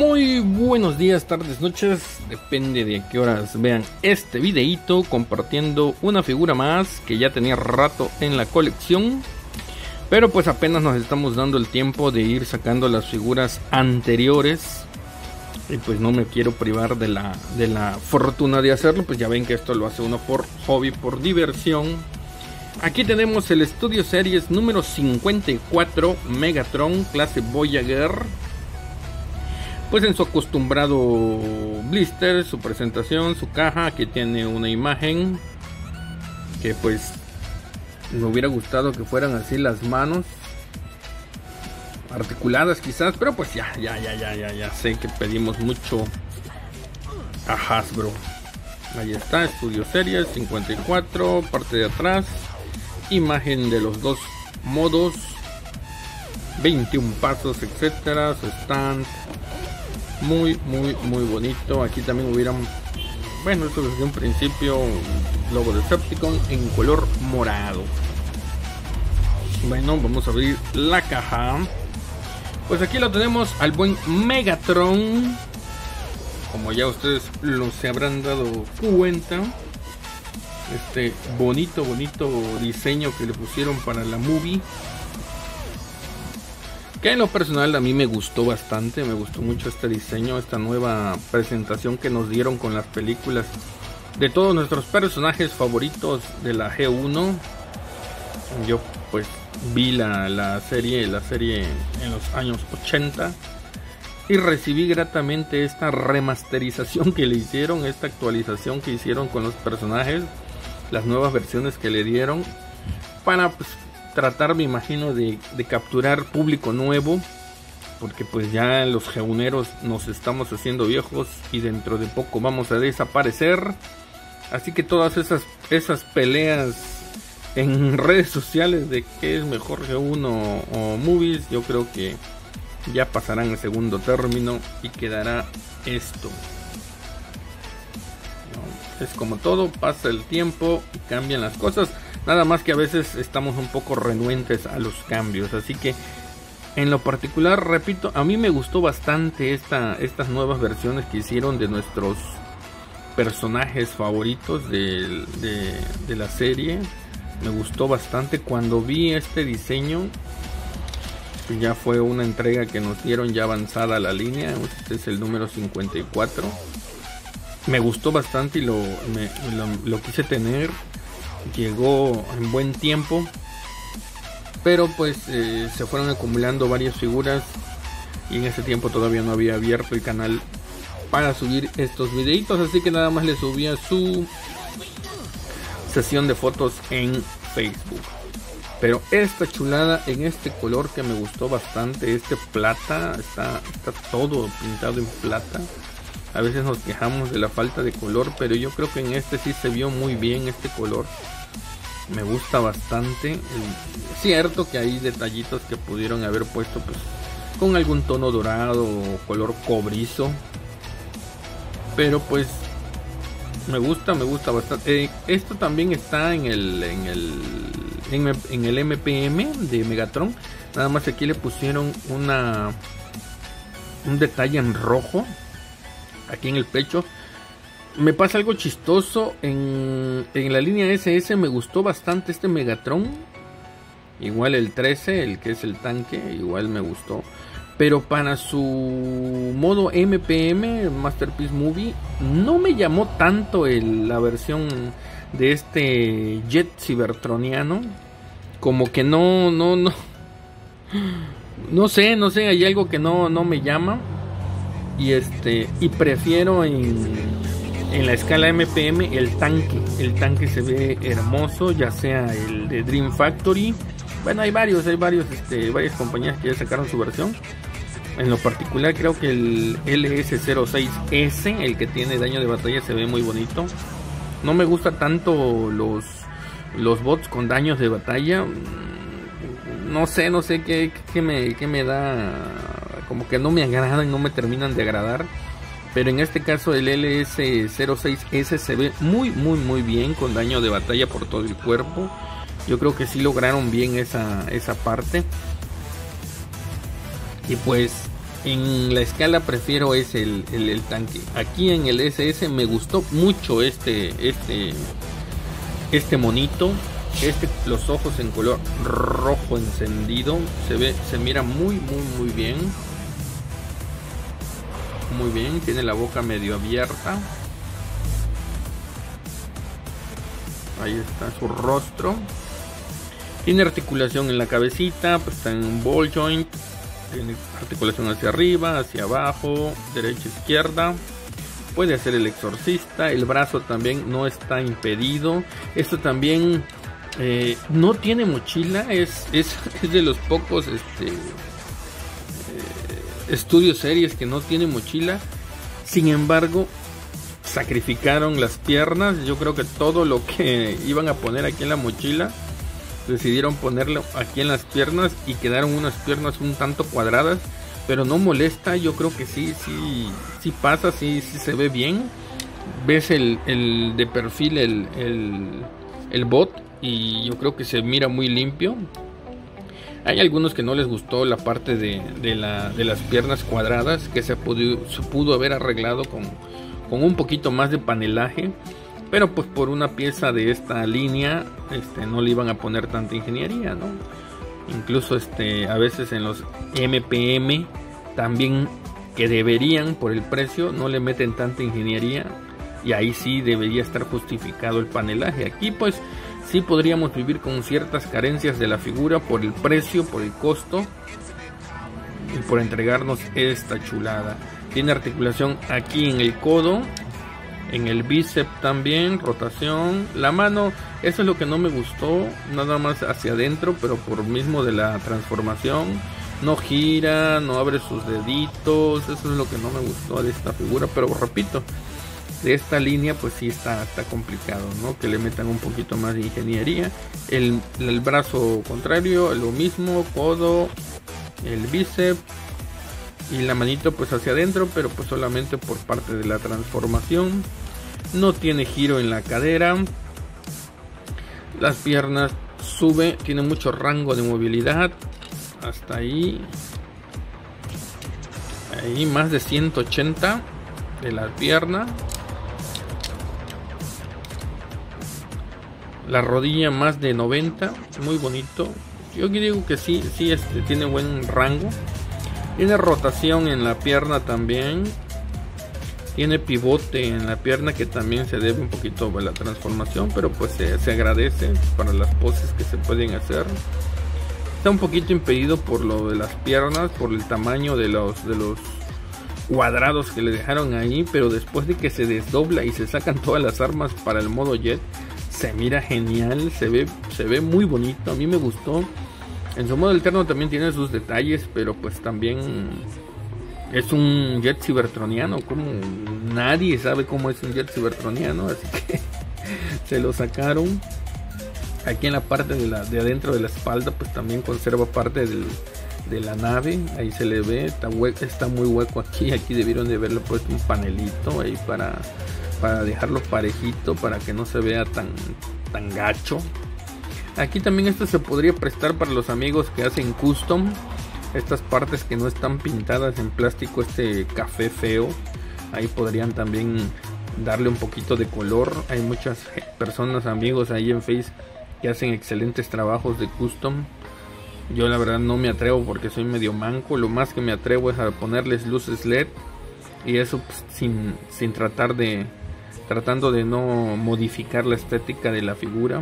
Muy buenos días, tardes, noches, depende de a qué horas vean este videito, compartiendo una figura más que ya tenía rato en la colección, pero pues apenas nos estamos dando el tiempo de ir sacando las figuras anteriores y pues no me quiero privar de la fortuna de hacerlo. Pues ya ven que esto lo hace uno por hobby, por diversión. Aquí tenemos el Studio Series número 54 Megatron clase Voyager, pues en su acostumbrado blister, su presentación, su caja. Aquí tiene una imagen que pues me hubiera gustado que fueran así las manos articuladas quizás, pero pues ya sé que pedimos mucho a Hasbro. Ahí está, Studio Series 54, parte de atrás, imagen de los dos modos, 21 pasos, etcétera, su stand, muy bonito. Aquí también hubieran, bueno, esto desde un principio, logo de Decepticon en color morado. Bueno, vamos a abrir la caja. Pues aquí lo tenemos al buen Megatron, como ya ustedes se habrán dado cuenta. Este bonito diseño que le pusieron para la movie, que en lo personal a mí me gustó bastante. Me gustó mucho este diseño, esta nueva presentación que nos dieron con las películas de todos nuestros personajes favoritos de la G1. Yo pues vi la serie en los años 80 y recibí gratamente esta remasterización que le hicieron, esta actualización que hicieron con los personajes, las nuevas versiones que le dieron para pues tratar, me imagino, de capturar público nuevo, porque pues ya los G1eros nos estamos haciendo viejos y dentro de poco vamos a desaparecer. Así que todas esas peleas en redes sociales de qué es mejor G1 o Movies, yo creo que ya pasarán el segundo término y quedará esto. Es como todo, pasa el tiempo y cambian las cosas, nada más que a veces estamos un poco renuentes a los cambios. Así que en lo particular, repito, a mí me gustó bastante estas nuevas versiones que hicieron de nuestros personajes favoritos de la serie. Me gustó bastante cuando vi este diseño. Ya fue una entrega que nos dieron ya avanzada la línea. Este es el número 54. Me gustó bastante y lo quise tener. Llegó en buen tiempo, pero pues se fueron acumulando varias figuras y en ese tiempo todavía no había abierto el canal para subir estos videitos, así que nada más le subía su sesión de fotos en Facebook. Pero esta chulada en este color que me gustó bastante, este plata, está todo pintado en plata. A veces nos quejamos de la falta de color, pero yo creo que en este sí se vio muy bien este color. Me gusta bastante. Es cierto que hay detallitos que pudieron haber puesto pues con algún tono dorado o color cobrizo, pero pues me gusta bastante. Esto también está en el MPM de Megatron. Nada más aquí le pusieron un detalle en rojo aquí en el pecho. Me pasa algo chistoso en la línea SS. Me gustó bastante este Megatron, igual el 13, el que es el tanque, igual me gustó, pero para su modo MPM, Masterpiece Movie, no me llamó tanto la versión de este jet cibertroniano. Como que no sé, hay algo que no me llama. Y prefiero en la escala MPM el tanque se ve hermoso, ya sea el de Dream Factory. Bueno, hay varias compañías que ya sacaron su versión. En lo particular creo que el LS-06S, el que tiene daño de batalla, se ve muy bonito. No me gusta tanto los bots con daños de batalla. No sé qué me da, como que no me agradan, no me terminan de agradar. Pero en este caso el LS-06S se ve muy bien, con daño de batalla por todo el cuerpo. Yo creo que sí lograron bien esa parte. Y pues En la escala prefiero es el tanque. Aquí en el SS me gustó mucho este monito. Los ojos en color rojo encendido. Se mira muy bien. Muy bien, tiene la boca medio abierta. Ahí está su rostro. Tiene articulación en la cabecita, pues está en un ball joint. Tiene articulación hacia arriba, hacia abajo, derecha, izquierda. Puede hacer el exorcista. El brazo también no está impedido. Esto también no tiene mochila. Es de los pocos estudios series que no tiene mochila. Sin embargo, sacrificaron las piernas. Yo creo que todo lo que iban a poner aquí en la mochila decidieron ponerlo aquí en las piernas y quedaron unas piernas un tanto cuadradas, pero no molesta. Yo creo que sí pasa, sí se ve bien. Ves el de perfil, el bot, y yo creo que se mira muy limpio. Hay algunos que no les gustó la parte de las piernas cuadradas, que se pudo haber arreglado con un poquito más de panelaje, pero pues por una pieza de esta línea no le iban a poner tanta ingeniería, ¿no? Incluso a veces en los MPM también, que deberían, por el precio, no le meten tanta ingeniería, y ahí sí debería estar justificado el panelaje. Aquí pues sí podríamos vivir con ciertas carencias de la figura por el precio, por el costo y por entregarnos esta chulada. Tiene articulación aquí en el codo, en el bíceps también, rotación. La mano, eso es lo que no me gustó, nada más hacia adentro, pero por mismo de la transformación. No gira, no abre sus deditos, eso es lo que no me gustó de esta figura, pero repito, de esta línea pues sí está complicado, ¿no? Que le metan un poquito más de ingeniería. El brazo contrario, lo mismo, codo, el bíceps y la manito pues hacia adentro, pero pues solamente por parte de la transformación. No tiene giro en la cadera. Las piernas sube, tiene mucho rango de movilidad. Hasta ahí más de 180 de la pierna. La rodilla más de 90, muy bonito. Yo digo que sí tiene buen rango. Tiene rotación en la pierna también. Tiene pivote en la pierna, que también se debe un poquito a la transformación, pero pues se agradece para las poses que se pueden hacer. Está un poquito impedido por lo de las piernas, por el tamaño de los cuadrados que le dejaron ahí, pero después de que se desdobla y se sacan todas las armas para el modo jet, se mira genial, se ve muy bonito. A mí me gustó. En su modo alterno también tiene sus detalles, pero pues también es un jet cibertroniano. Como nadie sabe cómo es un jet cibertroniano, así que se lo sacaron. Aquí en la parte de adentro de la espalda pues también conserva parte de la nave. Ahí se le ve, está muy hueco aquí. Aquí debieron de haberle puesto un panelito ahí para dejarlo parejito, para que no se vea tan gacho. Aquí también esto se podría prestar para los amigos que hacen custom. Estas partes que no están pintadas en plástico, café feo, ahí podrían también darle un poquito de color. Hay muchas personas, amigos ahí en Face, que hacen excelentes trabajos de custom. Yo la verdad no me atrevo porque soy medio manco. Lo más que me atrevo es a ponerles luces LED, y eso pues, sin tratando de no modificar la estética de la figura.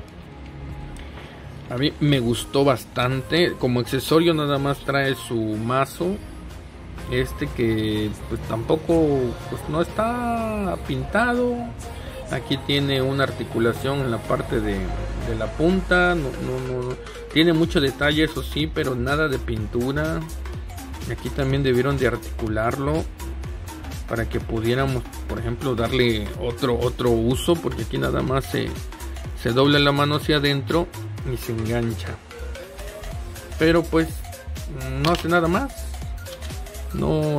A mí me gustó bastante. Como accesorio nada más trae su mazo, que pues tampoco pues no está pintado. Aquí tiene una articulación en la parte de la punta. No tiene mucho detalle, eso sí, pero nada de pintura. Aquí también debieron de articularlo para que pudiéramos, por ejemplo, darle otro uso, porque aquí nada más se dobla la mano hacia adentro y se engancha, pero pues no hace nada más. No,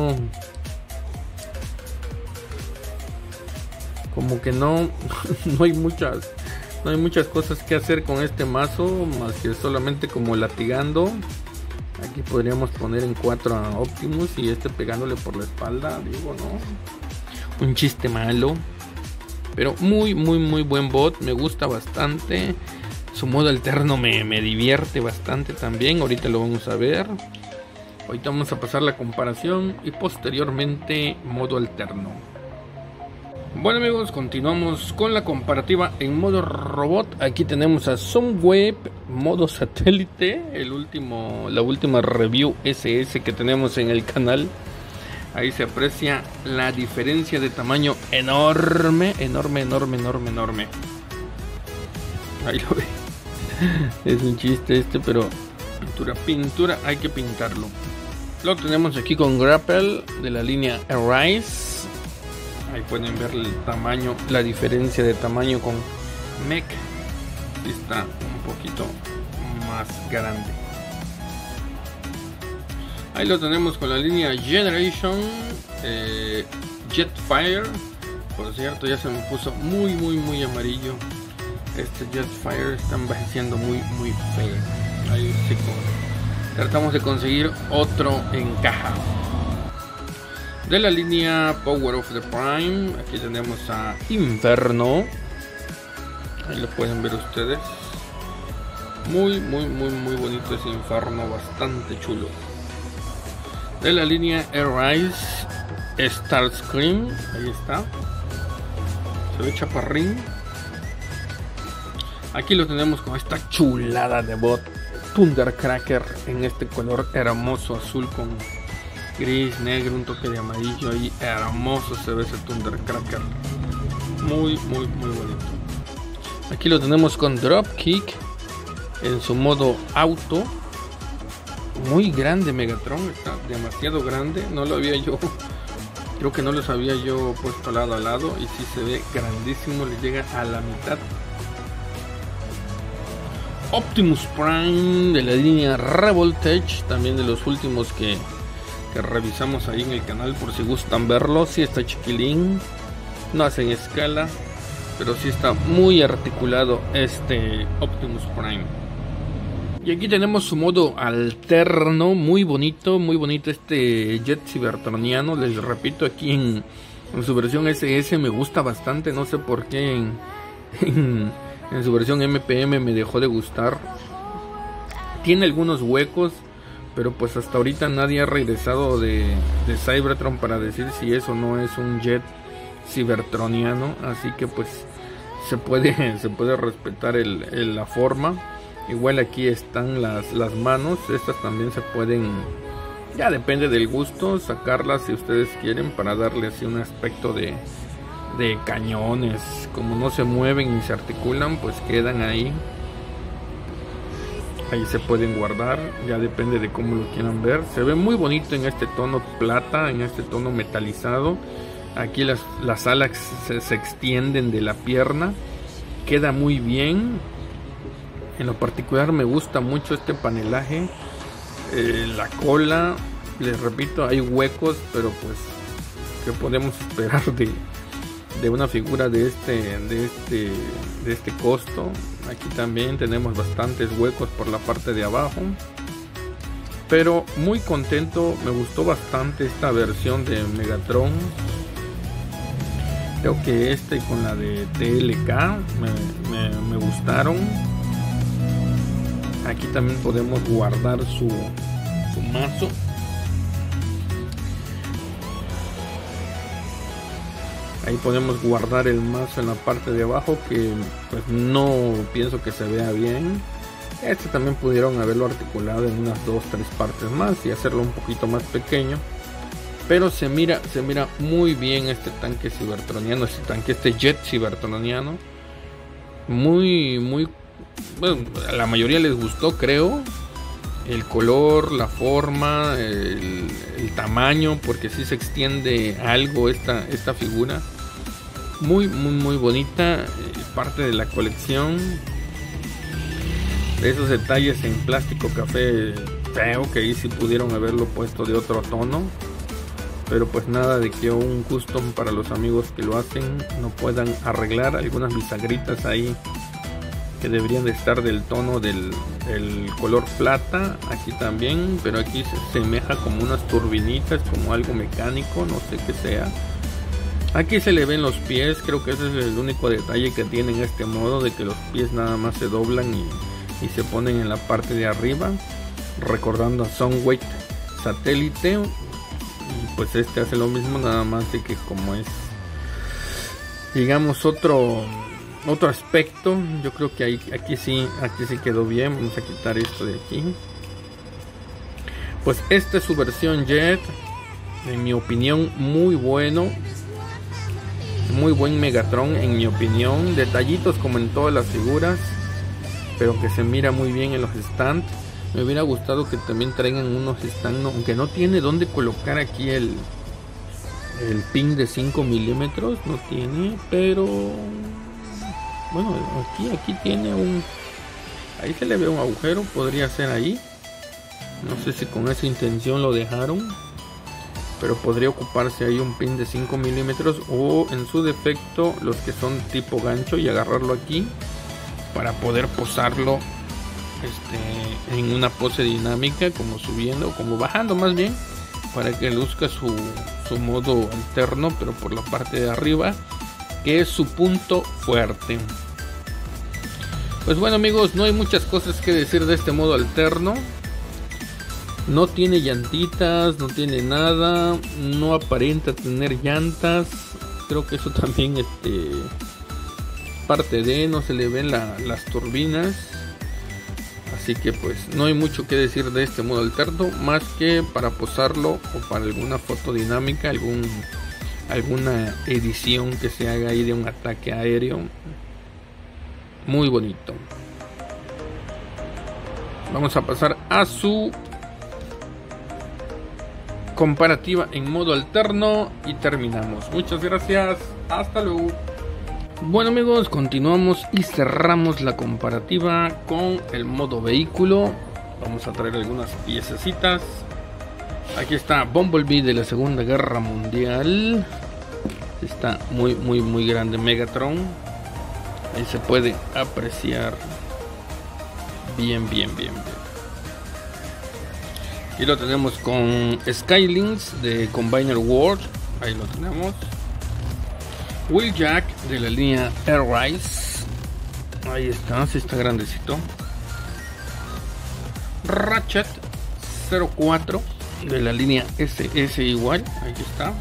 como que no hay muchas cosas que hacer con este mazo, más que solamente como latigando Aquí podríamos poner en 4 a Optimus y este pegándole por la espalda, digo, ¿no? Un chiste malo. Pero muy buen bot, me gusta bastante. Su modo alterno me divierte bastante también. Ahorita lo vamos a ver. Ahorita vamos a pasar la comparación y posteriormente modo alterno. Bueno amigos, continuamos con la comparativa en modo robot. Aquí tenemos a Sunweb modo satélite, la última review SS que tenemos en el canal. Ahí se aprecia la diferencia de tamaño enorme. Ahí lo ve. Es un chiste este, pero pintura, hay que pintarlo. Lo tenemos aquí con Grapple de la línea Arise. Ahí pueden ver el tamaño, la diferencia de tamaño con Mech. Está un poquito más grande. Ahí lo tenemos con la línea Generation Jetfire. Por cierto, ya se me puso muy amarillo. Este Jetfire está envejeciendo muy feo. Ahí sí, tratamos de conseguir otro en caja. De la línea Power of the Prime, aquí tenemos a Inferno. Ahí lo pueden ver ustedes. Muy bonito ese Inferno, bastante chulo. De la línea Arise Starscream, ahí está. Se ve chaparrín. Aquí lo tenemos con esta chulada de bot Thundercracker en este color hermoso azul con gris, negro, un toque de amarillo. Ahí hermoso se ve ese Thundercracker. Muy bonito. Aquí lo tenemos con Dropkick en su modo auto. Muy grande Megatron, está demasiado grande. No lo había yo, creo que no los había yo puesto lado a lado. Y sí se ve grandísimo, le llega a la mitad. Optimus Prime de la línea Revoltage, también de los últimos que revisamos ahí en el canal, por si gustan verlo. Sí está chiquilín, no hacen escala, pero sí está muy articulado este Optimus Prime. Y aquí tenemos su modo alterno, muy bonito este jet cibertroniano. Les repito, aquí en su versión SS me gusta bastante, no sé por qué en su versión MPM me dejó de gustar. Tiene algunos huecos, pero pues hasta ahorita nadie ha regresado de Cybertron para decir si eso no es un jet cibertroniano, así que pues se puede respetar la forma. Igual aquí están las manos, estas también se pueden, ya depende del gusto, sacarlas si ustedes quieren para darle así un aspecto de cañones. Como no se mueven y se articulan, pues quedan ahí se pueden guardar, ya depende de cómo lo quieran ver. Se ve muy bonito en este tono plata, en este tono metalizado. Aquí las alas se extienden de la pierna, queda muy bien. En lo particular me gusta mucho este panelaje. La cola, les repito, hay huecos, pero pues ¿qué podemos esperar de una figura de este costo? Aquí también tenemos bastantes huecos por la parte de abajo, pero muy contento. Me gustó bastante esta versión de Megatron. Creo que con la de TLK me gustaron. Aquí también podemos guardar su mazo. Ahí podemos guardar el mazo en la parte de abajo, que pues no pienso que se vea bien. Este también pudieron haberlo articulado en unas 2-3 partes más y hacerlo un poquito más pequeño. Pero se mira muy bien este tanque cibertroniano, este jet cibertroniano. Muy bueno, a la mayoría les gustó, creo. El color, la forma, el tamaño, porque sí se extiende algo esta figura. Muy bonita, parte de la colección. De esos detalles en plástico café feo, que ahí sí pudieron haberlo puesto de otro tono. Pero pues nada de que un custom para los amigos que lo hacen no puedan arreglar algunas bisagritas ahí que deberían de estar del tono del color plata. Aquí también, pero aquí se semeja como unas turbinitas, como algo mecánico, no sé qué sea. Aquí se le ven los pies, creo que ese es el único detalle que tiene en este modo, de que los pies nada más se doblan y se ponen en la parte de arriba, recordando a Soundwave Satélite. Y pues este hace lo mismo, nada más de que como es, digamos, otro aspecto. Yo creo que aquí sí quedó bien. Vamos a quitar esto de aquí. Pues esta es su versión Jet, en mi opinión muy bueno, muy buen Megatron en mi opinión. Detallitos como en todas las figuras, pero que se mira muy bien en los stands. Me hubiera gustado que también traigan unos stands, aunque no tiene dónde colocar aquí el pin de 5 milímetros, no tiene, pero bueno, aquí tiene ahí se le ve un agujero, podría ser ahí, no sé si con esa intención lo dejaron, pero podría ocuparse ahí un pin de 5 milímetros, o en su defecto los que son tipo gancho, y agarrarlo aquí para poder posarlo en una pose dinámica, como subiendo, como bajando más bien, para que luzca su modo alterno, pero por la parte de arriba, que es su punto fuerte. Pues bueno amigos, no hay muchas cosas que decir de este modo alterno. No tiene llantitas, no tiene nada, no aparenta tener llantas. Creo que eso también parte de, no se le ven las turbinas. Así que pues no hay mucho que decir de este modo alterno, más que para posarlo o para alguna foto dinámica, alguna edición que se haga ahí de un ataque aéreo. Muy bonito. Vamos a pasar a su comparativa en modo alterno y terminamos. Muchas gracias, hasta luego. Bueno amigos, continuamos y cerramos la comparativa con el modo vehículo. Vamos a traer algunas piececitas. Aquí está Bumblebee de la Segunda Guerra Mundial. Está muy grande Megatron. Ahí se puede apreciar bien. Y lo tenemos con Skylynx de Combiner World. Ahí lo tenemos. Wheeljack de la línea Airrise. Ahí está, sí está grandecito. Ratchet 04 de la línea SS igual. Ahí está.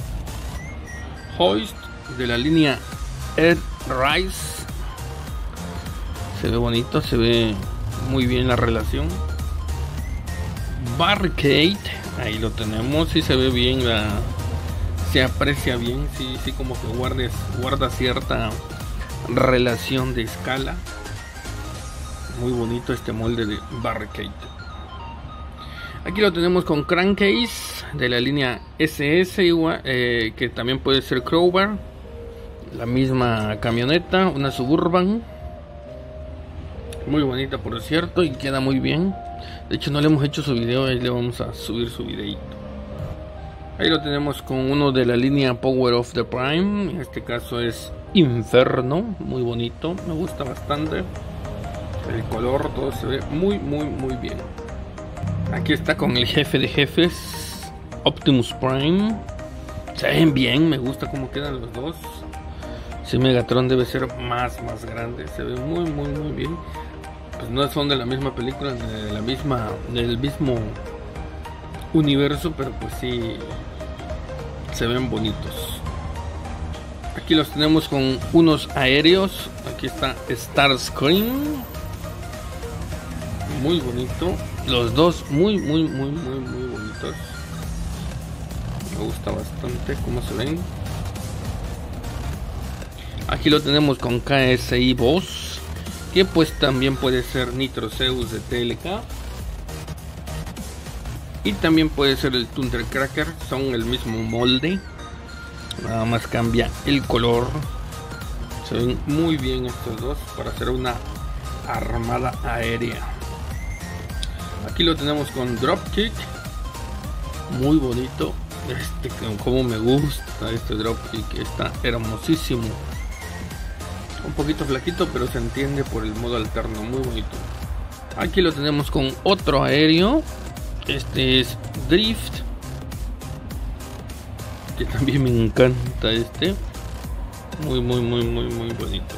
Hoist de la línea Airrise. Se ve bonito, se ve muy bien la relación. Barricade, ahí lo tenemos, sí se ve bien, se aprecia bien, sí como que guarda cierta relación de escala. Muy bonito este molde de Barricade. Aquí lo tenemos con Crankcase de la línea SS igual, que también puede ser Crowbar. La misma camioneta, una Suburban. Muy bonita por cierto, y queda muy bien. De hecho no le hemos hecho su video, ahí le vamos a subir su videito. Ahí lo tenemos con uno de la línea Power of the Prime. En este caso es Inferno. Muy bonito, me gusta bastante. El color, todo se ve muy bien. Aquí está con el jefe de jefes, Optimus Prime. Se ven bien, me gusta cómo quedan los dos. Si Megatron debe ser más grande, se ve muy bien. Pues no son de la misma película, del mismo universo, pero pues sí se ven bonitos. Aquí los tenemos con unos aéreos. Aquí está Starscream, muy bonito. Los dos muy bonitos. Me gusta bastante cómo se ven. Aquí lo tenemos con KSI Boss, que pues también puede ser Nitroceus de TLK, y también puede ser el Thundercracker. Son el mismo molde, nada más cambia el color. Se ven muy bien estos dos para hacer una armada aérea. Aquí lo tenemos con Dropkick, muy bonito. Como me gusta este Dropkick, está hermosísimo. un poquito flaquito, pero se entiende por el modo alterno, muy bonito. Aquí lo tenemos con otro aéreo. Este es Drift, que también me encanta este. Muy bonito.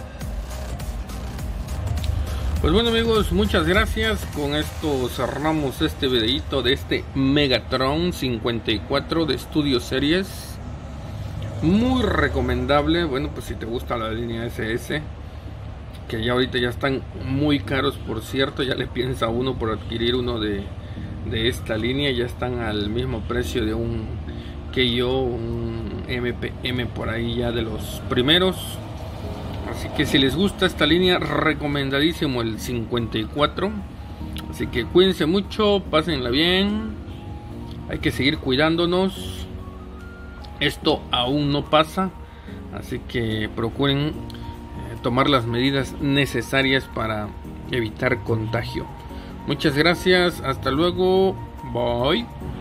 Pues bueno amigos, muchas gracias. Con esto cerramos este videito de este Megatron 54 de Studio Series. Muy recomendable. Bueno, pues si te gusta la línea SS, que ya ahorita ya están muy caros, por cierto, ya le piensa uno por adquirir uno de esta línea. Ya están al mismo precio de un KO, un MPM por ahí, ya de los primeros. Así que si les gusta esta línea, recomendadísimo el 54. Así que cuídense mucho, pásenla bien. Hay que seguir cuidándonos. Esto aún no pasa, así que procuren tomar las medidas necesarias para evitar contagio. Muchas gracias, hasta luego, bye.